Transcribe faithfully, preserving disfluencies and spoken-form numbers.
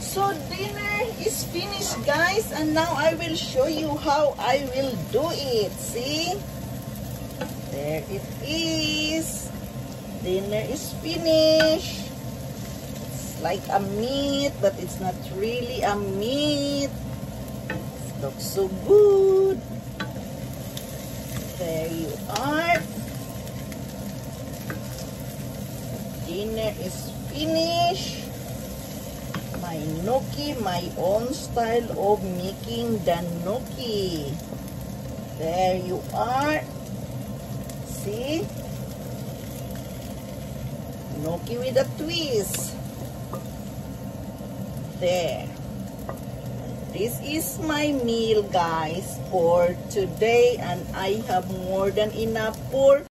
So dinner is finished, guys, and now I will show you how I will do it. See? There it is. Dinner is finished. It's like a meat, but it's not really a meat. It looks so good. There you are. Dinner is finished. My gnocchi, my own style of making the gnocchi. There you are. See? Gnocchi with a twist. There. This is my meal, guys, for today, and I have more than enough for